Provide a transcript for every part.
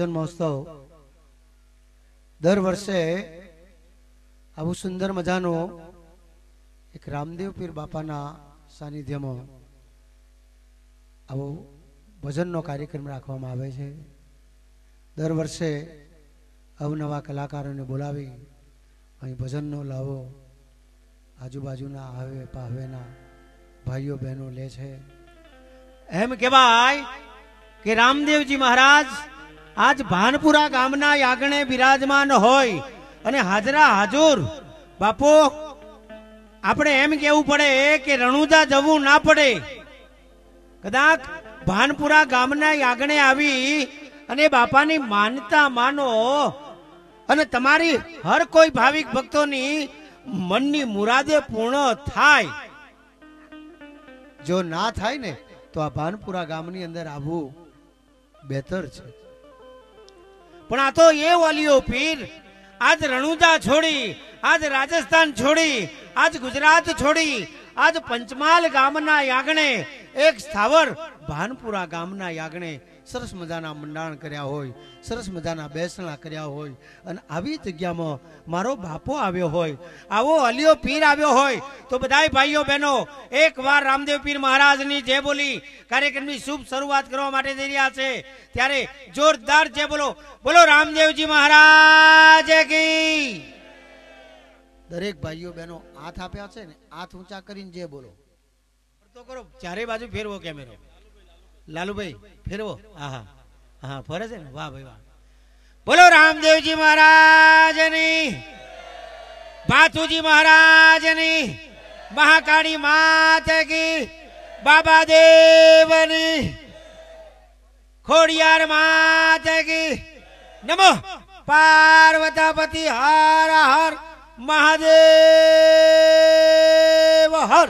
ભજન મહોત્સવ દર વર્ષે આવું સુંદર મજાનો એક રામદેવ પીર બાપાના સાનિધ્યમાં આવો ભજનનો કાર્યક્રમ રાખવામાં આવે છે। દર વર્ષે અવનવા કલાકારોને બોલાવી અહીં ભજનનો લાવો આજુબાજુના આવે પાવેના ભાઈઓ બહેનો લે છે। એમ કહેવાય કે રામદેવજી મહારાજ આજ ભાનપુરા ગામના યાગણે બિરાજમાન હોય અને હાજરા હાજુર બાપો આપણે એમ કહેવું પડે કે રણુજા જવું ના પડે, કદાચ ભાનપુરા ગામના યાગણે આવી અને બાપાની માનતા માનો અને તમારી હર કોઈ ભાવિક ભક્તોની મનની મુરાદે પૂર્ણ થાય। જો ના થાય ને તો આ ભાનપુરા ગામની અંદર આવવું બેતર છે। પણ આ તો એ વાલીઓ પીર આજ રણુજા છોડી, આજ રાજસ્થાન છોડી, આજ ગુજરાત છોડી, આજ પંચમહાલ ગામના યાગણે એક સ્થાવર ભાનપુરા ગામના યાગણે સરસ મજાના મંડાણ કર્યા હોય, સરસ મજાના બેસણા કર્યા હોય અને આવી જગ્યામાં મારો બાપો આવ્યો હોય, આવો અલિયો પીર આવ્યો હોય તો બધાય ભાઈઓ બહેનો એકવાર રામદેવ પીર મહારાજની જય બોલી કાર્યક્રમની શુભ શરૂઆત કરવા માટે જઈ રહ્યા છે। ત્યારે જોરદાર જય બોલો, બોલો રામદેવજી મહારાજ કી। દરેક ભાઈઓ બહેનો હાથ આપ્યા છે ને, હાથ ઊંચા કરીને જય બોલો તો કરો, ચારે બાજુ ફેરવો કેમેરો, લાલુભાઈ ફેરવો, હા હા ફરે છે ને, વાહ ભાઈ વાહ। બોલો રામદેવજી મહારાજની, ભાથુજી મહારાજની, મહાકાળી માતા કી, બાબા દેવની, ખોડિયાર માતા કી, નમો પાર્વતીપતિ હર હર મહાદેવ હર।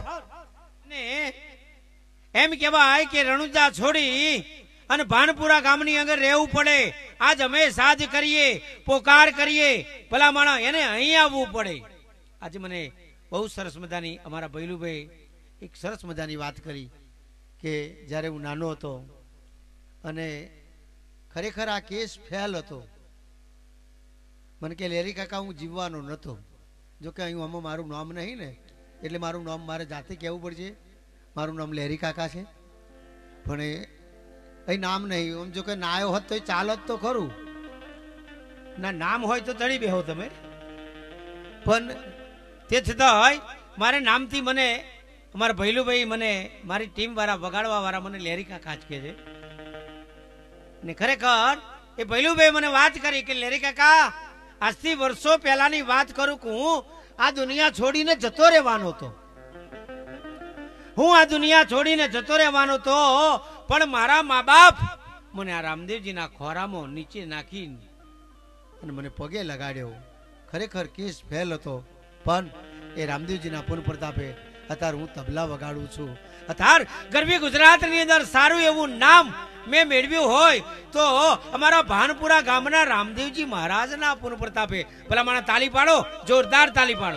એમ કહેવાય કે રણુજા છોડી અને ભાનપુરા ગામની અંદર રહેવું પડે। આજ અમે સાજ કરીએ, પોકાર કરીએ, ભલા માણસ એને અહીં આવવું પડે। આજે મને બહુ સરસ મજાની અમારા ભૈલુભાઈ એક સરસ મજાની વાત કરી કે જ્યારે હું નાનો હતો અને ખરેખર આ કેસ ફેલ હતો, મને કે લેરી કાકા હું જીવવાનો નહોતો। જોકે અહીં આમાં મારું નામ નહીં ને એટલે મારું નામ મારે જાતે કહેવું પડશે, મારું નામ લેરી કાકા છે પણ એ નામ નહીં। આમ જો કે ના આવ્યો હોત તો ચાલત તો ખરું, ના નામ હોય તો ચડી બેહો તમે, પણ તે છતાં મારે નામથી મને અમારા ભૈલુભાઈ મને મારી ટીમ વાળા વગાડવા વાળા મને લેરી કાકા જ કહે છે। ને ખરેખર એ ભૈલુભાઈ મને વાત કરી કે લેરી કાકા આજથી વર્ષો પહેલાની વાત કરું કે હું આ દુનિયા છોડીને જતો રહેવાનો હતો, હું આ દુનિયા છોડીને જતો રહેવાનો તો, પણ મારા મા બાપ મને આ રામદેવજીના ખોરામાં નીચે નાખીને અને મને પગે લગાડ્યો। ખરેખર કેસ ફેલ હતો પણ એ રામદેવજીના પૂર્ણ પ્રતાપે અત્યારે હું તબલા વગાડું છું। અત્યારે ગરવી ગુજરાતની અંદર સારું એવું નામ મેં મેળવ્યું હોય તો અમારા ભાનપુરા ગામના રામદેવજી મહારાજના પૂર્ણ પ્રતાપે। ભલા માણસ તાલી પાડો, જોરદાર તાલી પાડો।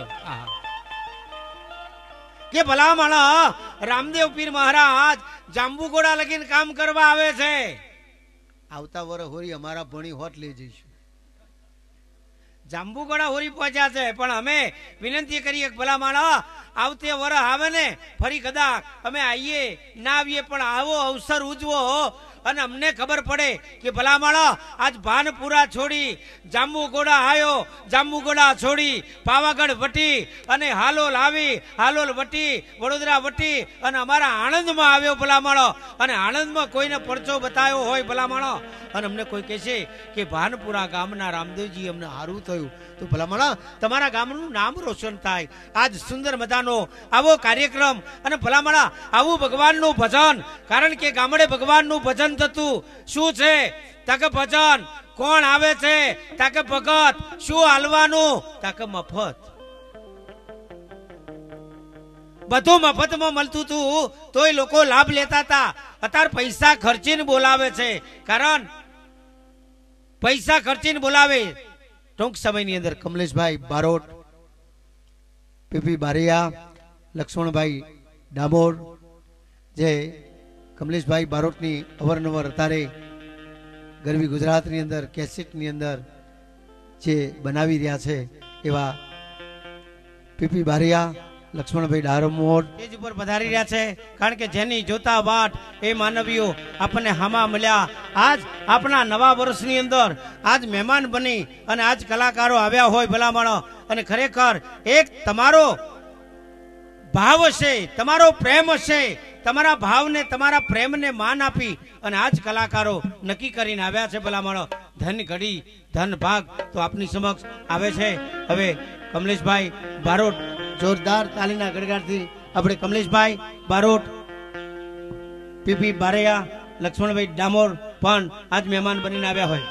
કે ભલા માણસ રામદેવ પીર મહારાજ જાંબુગોડા લગીને કામ કરવા આવે છે। આવતા વર્ષ હોરી અમારા ભણી હોટ લઈ જઈશું, જાંબુગોડા હોરી પહોંચ્યા છે પણ અમે વિનંતી કરીએ ભલા માણસ આવતે વર્ષ આવે ને ફરી કદાચ અમે આવીએ ના આવીએ પણ આવો અવસર ઉજવો અને અમને ખબર પડે કે ભલા માણસ આજ ભાનપુરા છોડી જાંબુગોડા આવ્યો, જાંબુગોડા છોડી પાવાગઢ વટી અને હાલોલ આવી, હાલોલ વટી વડોદરા વટી અને અમારા આણંદમાં આવ્યો ભલા માણસ, અને આણંદમાં કોઈને પરચો બતાવ્યો હોય ભલા માણસ અને અમને કોઈ કહેશે કે ભાનપુરા ગામના રામદેવજી અમને સારું થયું તો ભલા માણસ તમારા ગામનું નામ રોશન થાય। આજ સુંદર મજાનો આવો કાર્યક્રમ અને ભલા માણસ આવું ભગવાનનું ભજન, કારણ કે ગામડે ભગવાનનું ભજન થતું શું છે તાકે ભજન, કોણ આવે છે તાકે ભગત, શું હાલવાનું તાકે મફત, બધું મફતમાં મળતું હતું તોય લોકો લાભ લેતા હતા। અત્યારે પૈસા ખર્ચીને બોલાવે છે, કારણ પૈસા ખર્ચીને બોલાવે। ટૂંક સમયની અંદર કમલેશભાઈ બારોટ, પીપી બારિયા, લક્ષ્મણભાઈ ડામોર જે કમલેશભાઈ બારોટની અવારનવાર અત્યારે ગરવી ગુજરાતની અંદર કેસેટની અંદર જે બનાવી રહ્યા છે એવા પીપી બારિયા લક્ષ્મણભાઈ ડારમોડ સ્ટેજ ઉપર પધારી રહ્યા છે કારણ કે જેની જોતા વાટ એ માનવીઓ આપણને હામા મળ્યા આજ આપણા નવા વર્ષની અંદર આજ મહેમાન બની અને આજ કલાકારો આવ્યા હોય ભલામણો અને ખરેખર એક તમારો ભાવ હશે તમારો પ્રેમ હશે તમારા ભાવને તમારા પ્રેમને માન આપી અને આજ કલાકારો નક્કી કરીને આવ્યા છે ભલામણો ધન ઘડી ધન ભાગ તો આપની સમક્ષ આવે છે હવે કમલેશભાઈ બારોટ જોરદાર તાલીના ગડગાડથી આપણે કમલેશભાઈ બારોટ પીપી બારૈયા લક્ષ્મણભાઈ ડામોર પણ આજ મહેમાન બનીને આવ્યા હોય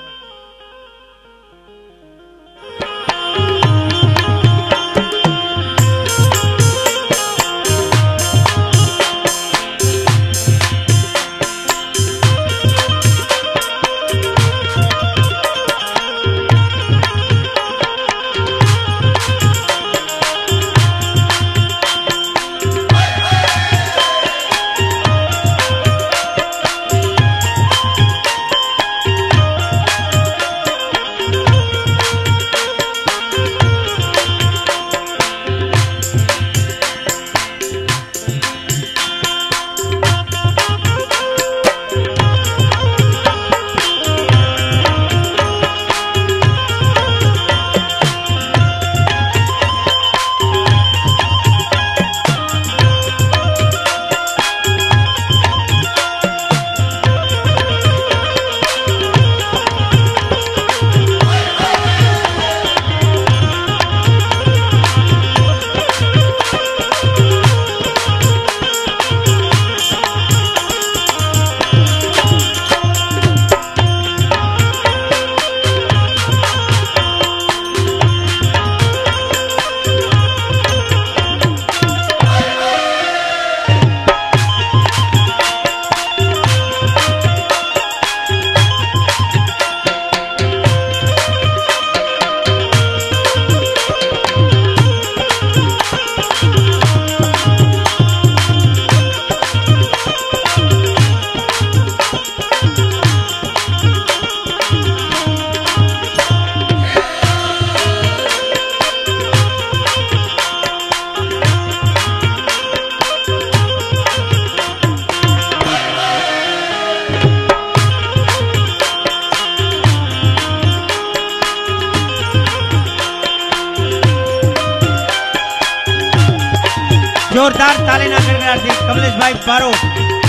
जोरदार तालीना गड़गड़ाती कमलेशभाई बारोट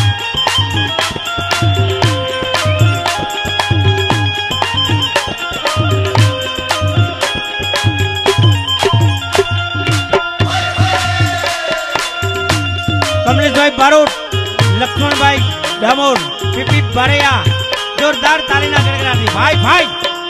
कमलेशभाई बारोट लक्ष्मणभाई डामोर पीपी बारैया जोरदार तालीना गड़गड़ाती भाई भाई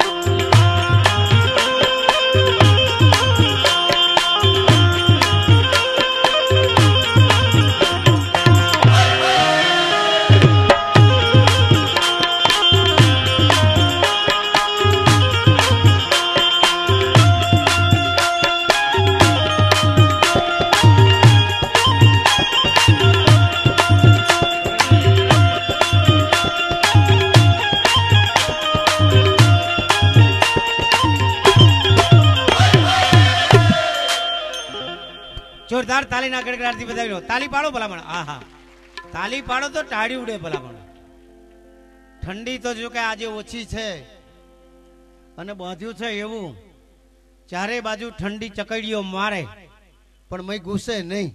जोरदार ताली ना गड़गड़ाती बजावी लो ताली पाड़ो भलामण आहा ताली पाड़ो तो टाड़ी उड़े भलामण ठंडी तो जो के आज ओછી છે અને બાંધ્યું છે એવું ચારે બાજુ ઠંડી ચકડીઓ મારે પણ મય ગુસ્સે નહીં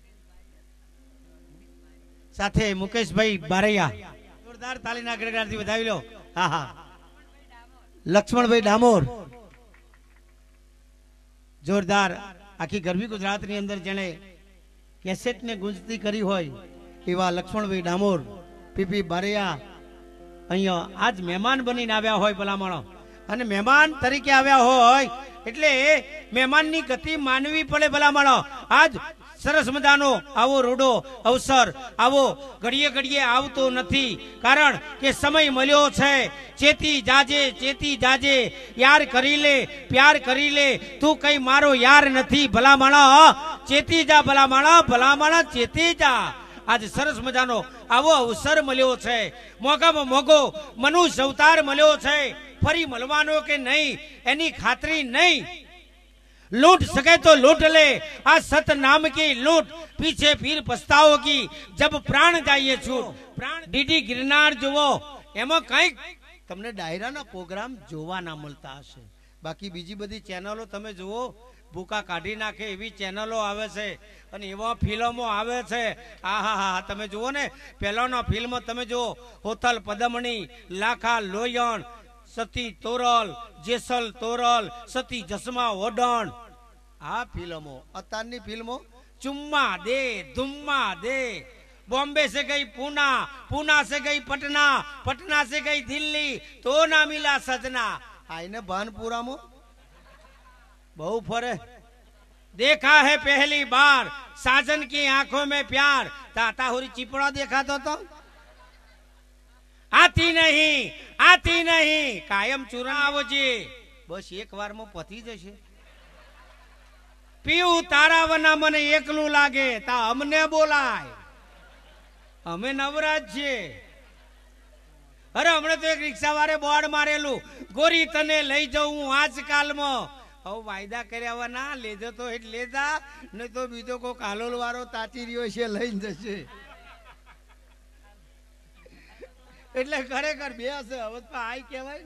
સાથે મુકેશભાઈ બારૈયા જોરદાર તાલી ના ગડગડાતી બજાવી લો આહા લક્ષ્મણભાઈ ડામોર जोरदार आखी गरवी गुजरात नी अंदर जने कैसेट ने गुंजती करी होय एवा लक्ष्मणभाई डामोर पीपी बारैया अहींया आज मेहमान बनीने आव्या होय भलामणो अने मेहमान तरीके आव्या होय एटले मेहमाननी गति मानवी पड़े भलामणो आज सरस मजानो आवो रोडो अवसर आवो घड़िए घड़िए आवतो नथी कारण के समय मळ्यो छे चेती जाजे यार करी ले प्यार करी ले तू कई मारो यार नथी भलामणो चेती जा भलामणो चेती जा आज सरस मजानो આવો અવસર મળ્યો છે, મોગામાં મોગો મનુષ્ય અવતાર મળ્યો છે, ફરી મળવાનો કે નહીં એની ખાતરી નહીં। लूट सके तो लूट ले, आ सत नाम की लूट, पीछे फिर पछताओगी जब प्राण जाइए छूट। प्राण डीडी गिरनार जुओ, एमा कई तमने डायराना प्रोग्राम जोवा ना મળતા હશે, બાકી બીજી બધી ચેનલો તમે જુઓ ભૂકા કાઢી નાખે એવી ચેનલો આવે છે અને એવા ફિલ્મો આવે છે। આહાહા, તમે જુઓ ને પહેલાનો ફિલ્મ તમે જુઓ, હોથલ પદમણી, લાખા લોયણ, સતી તોરલ, જેસલ તોરલ, સતી જસમા ઓડણ, આ ફિલ્મો। અત્યારની ફિલ્મો ચુમ્મા દે ધુમ્મા દે, बॉम्बे से गई पूना, पूना से गई पटना, पटना से गई दिल्ली, तो ना मिला सजना। आईने भानपुरा में बहु फरे। देखा है पहली बार साजन की आंखों में प्यार, ताता होरी चिपड़ा देखा तो आती नहीं कायम चुरावो जी, बस एक बार में पति जशे। पीऊ तारा वना मने एकलू लागे ता अमने बोलाय, અમે નવરાજ છે। અરે હમણાં તો એક રિક્ષા વાળે બોર્ડ મારેલું, ગોરી તને લઈ જાઉં આજકાલમાં। હવે વાયદા કર્યા ના લેજો તો એટલે લેતા, નહીં તો બીજો કોઈ કાલોલ વાળો તાચી રહ્યો છે લઈને જશે। એટલે ખરેખર બે હશે હવે તો આઈ કહેવાય।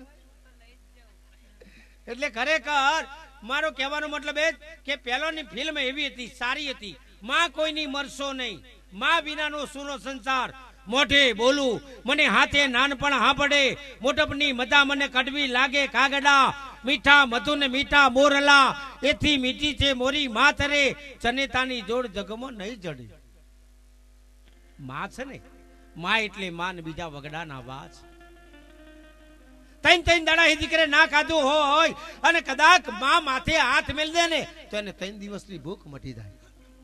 એટલે ખરેખર મારો કહેવાનો મતલબ એ કે પહેલાની ફિલ્મ એવી હતી, સારી હતી। માં કોઈની મરશો નહીં, માં વિનાનો સુનો સંસાર, મોઢે બોલું મને હાથે નાનપણ હા પડે, મોટપની મજા મને કડવી લાગે કાગડા, મીઠા મધુ ને મીઠા મોરલા, એથી મીઠી છે મોરી માથરે, જનેતાની જોડ જગમાં નહીં જડે। માં છે ને, માં એટલે માન બીજા વગડાના વાસ। ત્રણ દાડા એ દીકરે ના ખાધું હોય અને કદાચ માં માથે હાથ મેલ દે ને તો એને 3 દિવસની ભૂખ મટી જાય।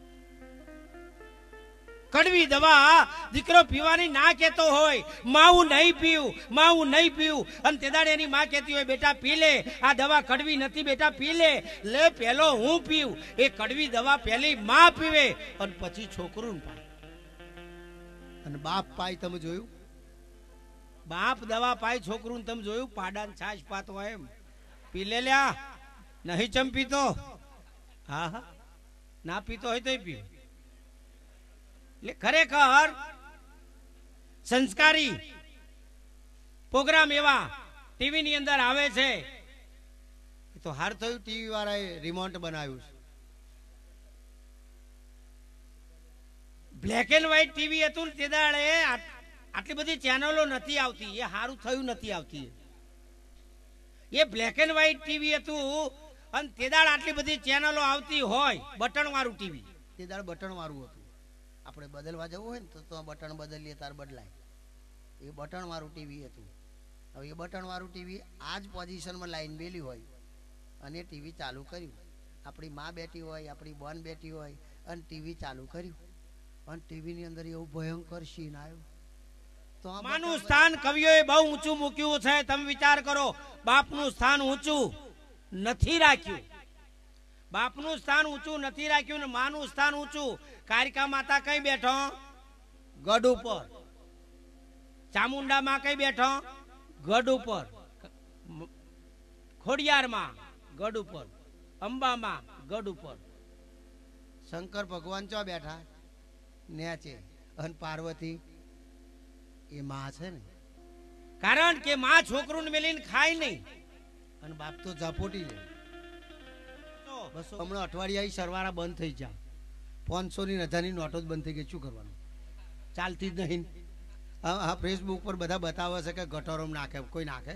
કડવી દવા દીકરો પીવાની ના કેતો હોય, માવું નહીં પીવું અને તે દાડે એની માં કહેતી હોય બેટા પી લે, આ દવા કડવી નથી બેટા પી લે, લે પેલો હું પીવું। એ કડવી દવા પહેલી માં પીવે અને પછી છોકરું પાય। અને બાપ પાય તમે જોયું, બાપ દવા પાય છોકરું તમે જોયું, પાડાને છાશ પાતો હોય એમ પી લે લ્યા, નહીં ચમ પીતો, હા ના પીતો હોય તો પીવે। એટલે ખરેખર સંસ્કારી પ્રોગ્રામ એવા ટીવી ની અંદર આવે છે, તો હાર થયું ટીવી વાળાએ રિમોટ બનાવ્યું છે। બ્લેક એન્ડ વ્હાઈટ ટીવી હતું તે દાડે આટલી બધી ચેનલો નથી આવતી, એ સારું થયું નથી આવતી। એ બ્લેક એન્ડ વ્હાઈટ ટીવી હતું અને તે દાડે આટલી બધી ચેનલો આવતી હોય, બટન વાળું ટીવી, તે દાડે બટન વાળું હતું। આપણે બદલવા જવું હોય ને તો બટન બદલીએ તાર બદલાય, એ બટન વાળું ટીવી હતું। હવે એ બટન વાળું ટીવી આ જ પોઝિશનમાં લાઈન બેલી હોય અને ટીવી ચાલુ કર્યું, આપણી માં બેઠી હોય, આપણી બોન બેઠી હોય અને ટીવી ચાલુ કર્યું અને ટીવી ની અંદર એવું ભયંકર સીન આવ્યો। તો માનું સ્થાન કવિઓએ બહુ ઊંચું મૂક્યું છે। તમે વિચાર કરો, બાપનું સ્થાન ઊંચું નથી રાખ્યું, બાપનું સ્થાન ઊંચું નથી રાખ્યું ને માનું સ્થાન ઊંચું। કારિકા માતા કઈ બેઠો? ગઢ ઉપર। ચામુંડા માં કઈ બેઠો? ગઢ ઉપર। ખોડિયાર માં ગઢ ઉપર, અંબા માં ગઢ ઉપર। શંકર ભગવાન ચો બેઠા? નેચે। અને પાર્વતી એ માં છે ને, કારણ કે માં છોકરું મેલીને ખાય નહીં અને બાપ તો ઝાપોટી લે। હમણાં અઠવાડિયા સરવાળા બંધ થઈ જાય, 500 ની 1000 ની નોટો જ બંધ થઈ ગઈ, શું કરવાનું? ચાલતી જ નહીં। હા ફેસબુક પર બધા બતાવે છે કે ગટરોમાં નાખે, કોઈ નાખે?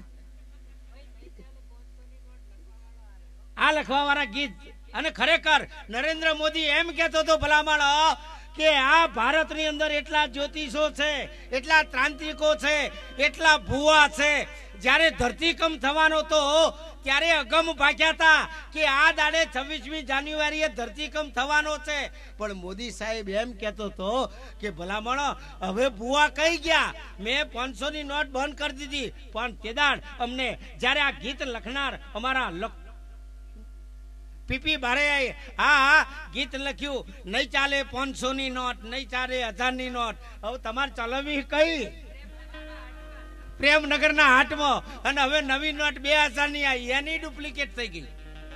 આ લખવા વાળા ગીત। અને ખરેખર નરેન્દ્ર મોદી એમ કહેતો હતો ભલામણ કે આ ભારતની અંદર એટલા જ્યોતિષો છે, એટલા તાંત્રિકો છે, એટલા ભુવા છે, જ્યારે ધરતીકંપ થવાનો તો ત્યારે અગમ ભાગ્યા હતા કે આ દાડે 26મી જાન્યુઆરીએ ધરતીકંપ થવાનો છે, પણ મોદી સાહેબ એમ કહેતો હતો કે ભલામણ હવે ભુવા કઈ ગયા, મેં 500 ની નોટ બંધ કરી દીધી, પણ તે દાડ અમને જ્યારે આ ગીત લખનાર અમારા પીપી ભારે આવી. હા ગીત લખ્યું, નહીં ચાલે 500 ની નોટ, નહીં ચાલે 1000 ની નોટ. હવે તમારે ચલાવવી કઈ? પ્રેમનગરના હાટમાં. અને હવે નવી નોટ 2000 ની આવી, એની ડુપ્લિકેટ થઈ ગઈ.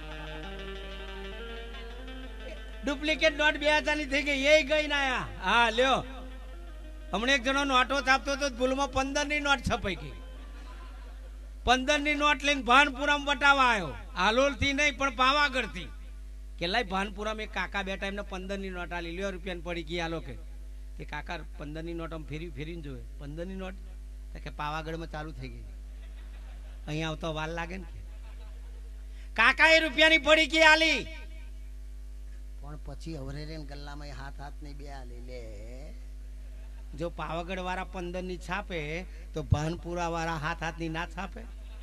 ડુપ્લિકેટ નોટ 2000 ની થઈ ગઈ, એ ગઈ ના આયા. હા લ્યો, હમણાં એક જણો નોટો છાપતો હતો, ભૂલમાં 15 ની નોટ છપાઈ ગઈ. 15 ની નોટ લઈને ભાનપુરામાં બટાવા આવ્યો. હાલોલ થી નહીં પણ પાવાગઢ થી. કે લાઈ ભાનપુરામાં એક કાકા બેઠા, એમને 15 ની નોટ આલી. લ્યો રૂપિયા પડી ગઈ. આલો કે કાકા 15 ની નોટ આમ ફેરીને જોવે. 15 ની નોટ કે પાવાગઢમાં ચાલુ થઈ ગઈ, અહીંયા આવતો વાર લાગે ને. કાકા એ રૂપિયાની પડી ગઈ આલી, પણ પછી અવરે ગલ્લામાં હાથ ની બે આલી લે. જો પાવાગઢ વાળા 15 ની છાપે તો ભાનપુરા વાળા હાથ ની ના છાપે.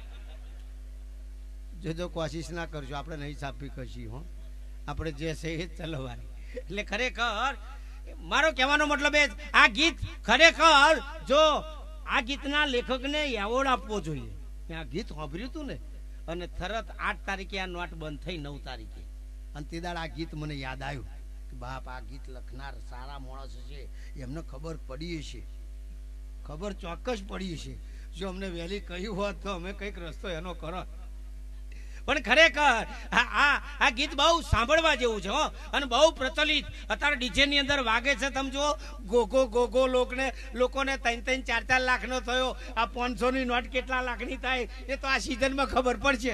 જો કોશિશ ના કરજો, આપણે નહીં છાપવી કશી. હો, આપણે જે છે એ ચલવાની. એટલે ખરેખર મારો કહેવાનો મતલબ એ, આ ગીત ખરેખર જો આ ગીતના લેખકને એવોર્ડ આપવો જોઈએ. આ ગીત સાંભળ્યું હતું ને, અને તરત 8 તારીખે આ નોટ બંધ થઈ, 9 તારીખે. અને તે દાડ આ ગીત મને યાદ આવ્યું કે બાપ, આ ગીત લખનાર સારા માણસ છે, એમને ખબર પડી છે, ખબર ચોક્કસ પડી છે. જો અમને વહેલી કહ્યું હોત તો અમે કંઈક રસ્તો એનો કરો. પણ ખરેખર આ ગીત બહુ સાંભળવા જેવું છે. અને બહુ પ્રચલિત અત્યારે ડીજે ની અંદર વાગે છે. તમે જુઓ, ગોગો ગોગો લોકોને 3-3, 4-4 લાખ નો થયો. આ 500 ની નોટ કેટલા લાખની થાય એ તો આ સિઝનમાં ખબર પડશે.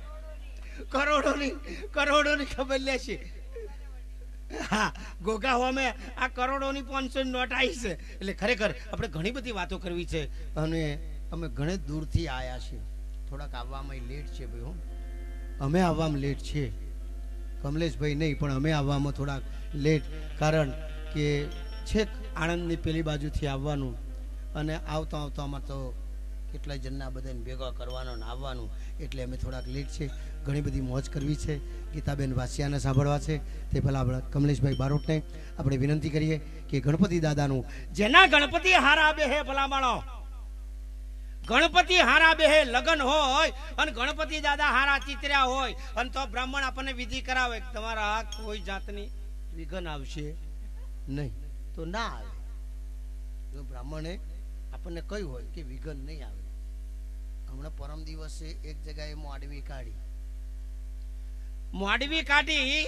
કરોડોની ખબર લેશે. હા, ગોગા હોમે આ કરોડોની 500 ની નોટ આવી છે. એટલે ખરેખર આપણે ઘણી બધી વાતો કરવી છે, અને અમે ઘણે દૂરથી આવ્યા છીએ. થોડાક આવવામાં લેટ છે ભાઈ. હું અમે આવવામાં લેટ છે, કમલેશભાઈ નહીં, પણ અમે આવવામાં થોડાક લેટ. કારણ કે છેક આણંદની પેલી બાજુથી આવવાનું, અને આવતામાં તો કેટલાય જણના બધાને ભેગા કરવાનો ને આવવાનું, એટલે અમે થોડાક લેટ છે. ઘણી બધી મોજ કરવી છે. ગીતાબેન વાસિયાને સાંભળવા છે. તે પહેલાં આપણે કમલેશભાઈ બારોટને આપણે વિનંતી કરીએ કે ગણપતિ દાદાનું, જેના ગણપતિ હારા બે હે ભલામણો, ગણપતિ હારા બે લગન હોય અને ગણપતિ દાદા હારા ચિત્ર્યા હોય, અને તો બ્રાહ્મણ આપણને વિધિ કરાવે કે તમારા કોઈ જાતની વિઘન આવશે નહીં, તો ના આવે. જો બ્રાહ્મણે આપણને કહ્યું હોય કે વિઘન નહીં આવે. હમણાં પરમ દિવસે એક જગ્યાએ મોડવી કાઢી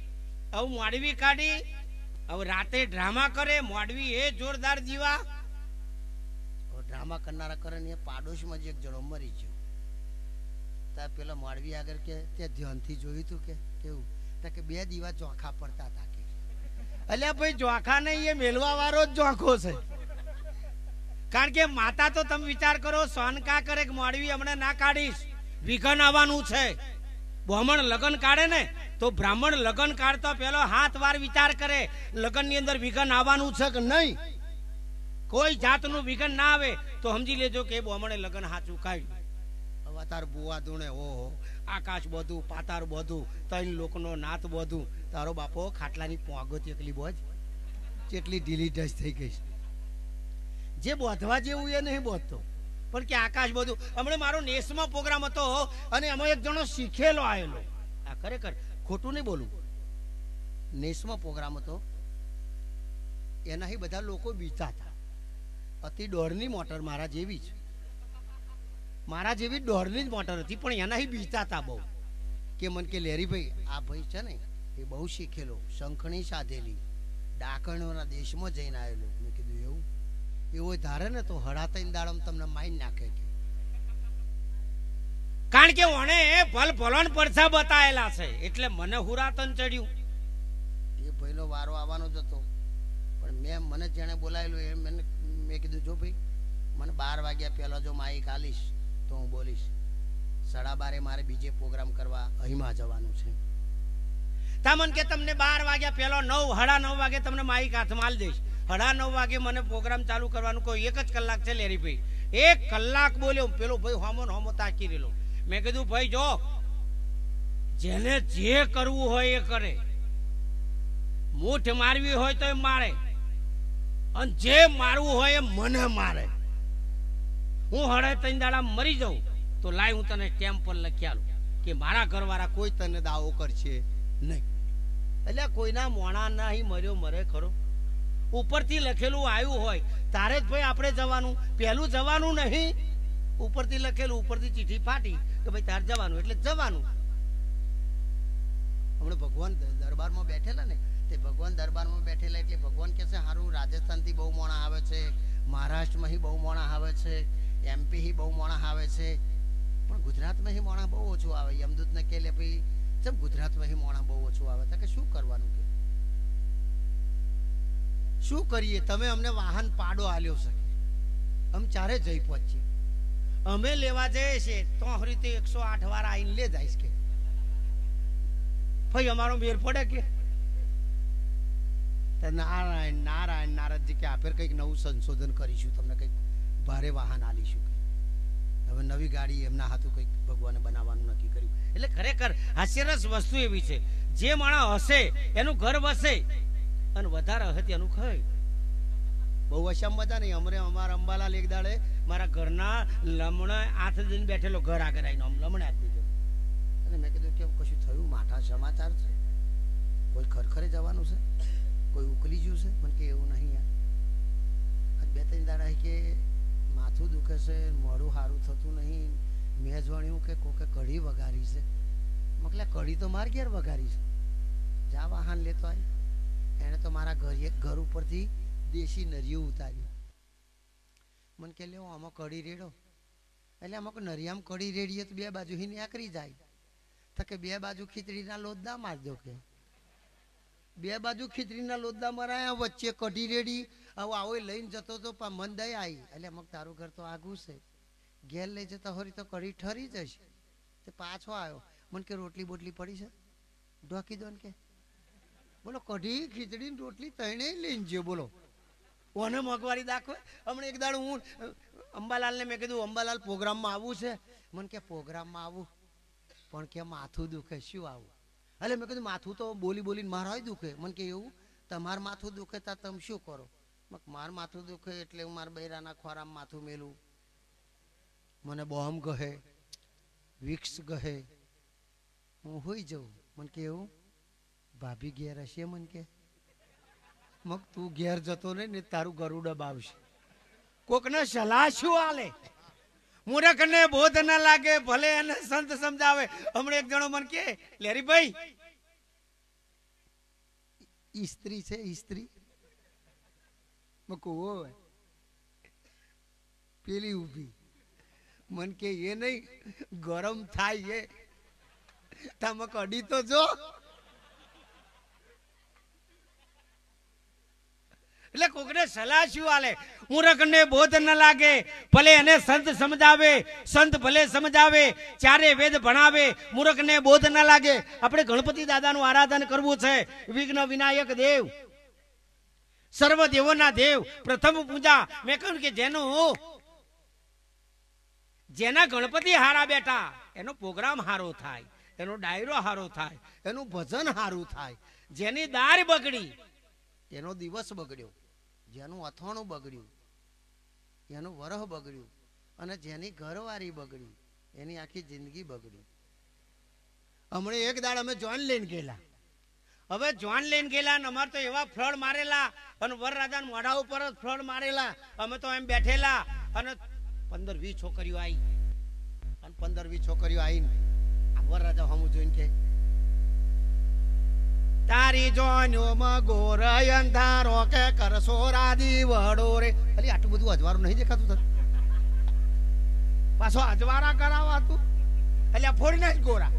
હવે રાતે ડ્રામા કરે. મોડવી એ જોરદાર જીવા. ડ્રામા કરનારા કરે ને, પાડોશમાં જ એક જણો મરી ગયો. ત્યાં પેલા મોડવી આગળ કે ત્યાં ધ્યાનથી જોયું તું કે કેવું, કે 2 દીવા ચોખા પડતા હતા. કે અલ્યા ભાઈ, ચોખા નહીં, એ મેલવા વાળો જ ચોખો છે. કારણ કે માતા તો તમે વિચાર કરો, સોનકા કરે કે મોડવી હમણાં ના કાઢીશ, વિઘન આવવાનું છે. બ્રાહ્મણ લગ્ન કાઢે ને તો બ્રાહ્મણ લગ્ન કાઢતા પેલો 7 વાર વિચાર કરે, લગ્ન ની અંદર વિઘન આવવાનું છે કે નહીં. કોઈ જાતનું વિઘન ના આવે તો સમજી લેજો કે બ્રાહ્મણે લગ્ન સાચું કાઢ્યું. હવે તાર બુવા ધૂણે, ઓહો, આકાશ બધું, પાતાર બધું, 3 લોકનો નાથ બધું. તારો બાપો ખાટલાની પોગો ચેકલી બોજ, કેટલી ઢીલી ઢસ થઈ ગઈ. જે બોધવા જેવું એ નહીં બોધતો, પણ કે આકાશ બધું. હમણાં મારો નેસમાં પ્રોગ્રામ હતો, અને એમાં એક જણો શીખેલો આવેલો. આ ખરેખર ખોટું નહીં બોલું, નેસમાં પ્રોગ્રામ હતો. એનાથી બધા લોકો બીતા હતા. અતિ દોડની મોટર, મારા જેવી જ દોડની જ મોટર હતી, પણ એનાથી બીતા હતા બહુ. કે મન કે લેરીભાઈ, આ ભાઈ છે ને એ બહુ શીખેલો, શંખણી સાધેલી, ડાકણોના દેશમાં જઈને આવેલો. મેં કીધું એવું એવો ધારે ને તો હડાતા દાડમ તમને મારી નાખે. કારણ કે ઓણે ભલન પરસા બતાયેલા છે, એટલે મને હુરાતન ચડ્યું. એ ભાઈનો વારો આવવાનો જ હતો, પણ મને જેને બોલાયેલું એ મેં કીધું, જો ભાઈ મને 12 વાગ્યા પહેલા જો માઇક આલીશ તો હું બોલીશ. 12:30 મારે બીજે પ્રોગ્રામ કરવા અહીંમાં જવાનું છે. તમને કે તમને 12 વાગ્યા પહેલો 9:30 વાગે તમને માઇક હાથમાં આલી દઈશ. 9:30 વાગે મને પ્રોગ્રામ ચાલુ કરવાનું. કોઈ 1 જ કલાક છે લેરીભાઈ. 1 કલાક બોલ્યો. પેલો ભાઈ હોમો તાકી રહેલો. મેં કીધું, ભાઈ જો, જેને જે કરવું હોય એ કરે. મૂઠ મારવી હોય તો એ મારે, અને જે મારવું હોય એ મને મારે. હું 3.5 દાડા મરી જાઉં તો લાય, હું તને સ્ટેમ્પ પર લખી આલું. કે મારા ઘરવાળા કોઈ તને દાવો કરશે નહીં. એટલે કોઈના મોણા નહીં મર્યો મરે ખરો. ઉપરથી લખેલું આવ્યું હોય તારે જ ભાઈ આપણે જવાનું, પહેલું જવાનું નહીં. ઉપરથી લખેલું, ઉપરથી ચીઠી ફાટી કે ભાઈ તારે જવાનું એટલે જવાનું. હમણાં ભગવાન દરબારમાં બેઠેલા ને, તે ભગવાન દરબારમાં બેઠેલા એટલે ભગવાન કહે છે સારું રાજસ્થાનથી બહુ મોણા આવે છે, મહારાષ્ટ્રમાંથી બહુ મોણા આવે છે, એમપીથી બહુ મોણા આવે છે, પણ ગુજરાતમાંથી મોણા બહુ ઓછું આવે. યમદૂતને કહે લે ભાઈ ચમ ગુજરાતમાંથી મોણા બહુ ઓછું આવે? તો કે શું કરવાનું, કે શું કરીએ, તમે અમને વાહન પાડો આલ્યો છે, અમે ચારે જઈ પહોંચીએ. અમે લેવા જઈએ છીએ તો રીતે 108 વાર આવીને લે જાય કે ભાઈ અમારો મેર પડે કે? નારાયણ નારાયણ નારદજી કે આપે કંઈક નવું સંશોધન કરીશું, તમને કંઈક ભારે વાહન આલીશું. હવે નવી ગાડી એમના હાથું કંઈક ભગવાને બનાવવાનું નક્કી કર્યું. એટલે ખરેખર હાસ્યરસ વસ્તુ એવી છે, જે માણસ હશે એનું ઘર વસે અને વધારે હશે એનું ખાય. બહુ વશામ બધા નહીં. અમારા અંબાલાલ એક દાડે મારા ઘરના લમણે હાથ દઈને બેઠેલો, ઘર આગળ આવીને આમ લમણે હાથ દીધો. અને મેં કીધું કેમ કશું થયું? માઠા સમાચાર છે, કોઈ ખરખરે જવાનું છે, કોઈ ઉકલી ગયું છે? મને કે એવું નહીં યાર, 2-3 દાડા કે માથું દુખે છે, મોઢું સારું થતું નહીં. મેં જાણ્યું કે કોકે કઢી વઘારી છે. મકલા કઢી તો માર ઘેર વઘારી છે, જા વાહન લેતો આવી. એને તો મારા ઘર ઉપરથી દેશી નરિયું ઉતાર્યું. મને કે લ્યો આમાં કઢી રેડો. એટલે આમાં નરિયામાં કઢી રેડીએ તો 2 બાજુ હિને આકરી જાય. તો કે 2 બાજુ ખીચડીના લોદા મારજો, કે 2 બાજુ ખીચડીના લોદા મરાયા, વચ્ચે કઢી રેડી. હવે આવો લઈને જતો તો મન દઈ આવી. એટલે અમુક તારું ઘર તો આગું છે, ઘેર લઈ જતા હોરી તો કઢી ઠરી જશે. તે પાછો આવ્યો. મને કે રોટલી બોટલી પડી છે, ઢોકી દો ને. કે બોલો કઢી ખીચડી રોટલી તણે લઈને જ્યો. બોલો કોને મોંઘવારી દાખવે? હમણાં એક દાડો હું અંબાલાલને મેં કીધું અંબાલાલ પ્રોગ્રામમાં આવવું છે. મને કે પ્રોગ્રામમાં આવું, પણ કે માથું દુખે. શું આવું? એટલે મેં કીધું માથું તો બોલી બોલીને મારા દુખે. મને કે એવું? તમારું માથું દુખે તા તમે શું કરો? મારું માથું દુખે એટલે હું મારા બૈરાના ખોરામાં માથું મેલું, મને બોમ્બ ગહે, વિક્સ ગહે, હું હોઈ જવું. મને કે એવું? ભાભી ઘેર હશે? મને કે મગ તું ઘેર જતો ને તારું ગરુડ આવશે. કોકને સલાહ શું આલે? મૂર્ખને બોધ ના લાગે, ભલે એને સંત સમજાવે. હમણાં એક જણો મને કે લેરી ભાઈ ઈસ્ત્રી છે, ઈસ્ત્રી મકો હોય પેલી ઊભી. મન કે એ નહીં, ગરમ થાય એ તમે કઢી તો જો. એટલે કોકને સલાહ શું આલે? મૂર્ખને બોધ ન લાગે, ભલે એને સંત સમજાવે. સંત ભલે સમજાવે, 4 વેદ ભણાવે, મૂર્ખને બોધ ન લાગે. આપણે ગણપતિ દાદાનું આરાધન કરવું છે. વિઘ્ન વિનાયક દેવ, સર્વ દેવોના દેવ. પ્રથમ પૂજા મેં કહ્યું કે જેના ગણપતિ હારા બેઠા એનો પ્રોગ્રામ હારો થાય, એનો ડાયરો હારો થાય, એનું ભજન હારું થાય. જેની દાર બગડી એનો દિવસ બગડ્યો, જેનું અથાણું બગડ્યું એનું વરહ બગડ્યું, અને જેની ઘરવાળી બગડી એની આખી જિંદગી બગડી. હમણાં એક દાડ અમે જોન લઈને ગયેલા. હવે જોન લઈને ગયેલા ને અમારે તો એવા ફ્લડ મારેલા, અને વરરાજા મોઢા ઉપર જ ફ્લડ મારેલા. અમે તો એમ બેઠેલા, અને 15-20 છોકરીઓ આવી, અને 15-20 છોકરીઓ આવીને વરરાજા હમું જોઈને કે તારી જોન્યોમાં ગોર અંધારો કે કરશો રાધી વડો રે. અલી આટલું બધું અજવાળું નહીં દેખાતું તને? પાછો અજવાળા કરાવવા તું? એટલે ફોડીને જ ગોરા.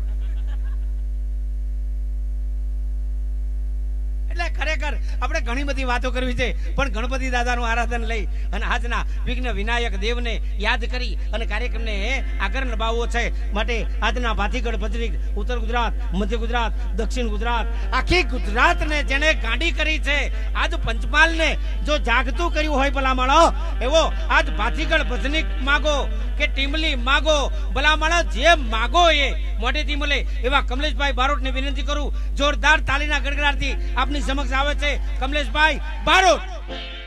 એટલે ખરેખર આપણે ઘણી બધી વાતો કરવી છે, પણ ગણપતિ દાદાનું આરાધન લઈ અને આજના વિઘ્ન વિનાયક દેવને યાદ કરી અને કાર્યક્રમને આગળ લંબાવવો છે. માટે આજના ભાતીગઢ ભદ્રિક, ઉત્તર ગુજરાત, મધ્ય ગુજરાત, દક્ષિણ ગુજરાત, આખી ગુજરાતને જેને ગાંડી કરી છે, આજ પંચમહાલને જો જાગતું કર્યું હોય ભલામણો, એવો આજ ભાતીગઢ ભજનિક માગો કે ટીમલી માગો, ભલામણો જે માગો એ મોઢેથી મળે. એવા કમલેશભાઈ બારોટને વિનંતી કરું, જોરદાર તાલીના ગડગડાટથી આપની સમક્ષ આવે છે કમલેશભાઈ બારોટ.